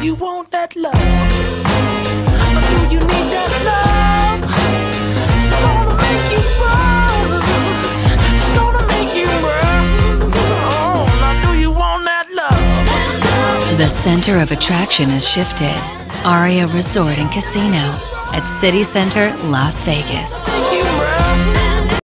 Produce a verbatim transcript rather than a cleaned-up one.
you want that love? Or do you need that love? It's gonna make you burn. It's gonna make you burn. Oh, now do you want that love? The center of attraction has shifted. Aria Resort and Casino at City Center, Las Vegas.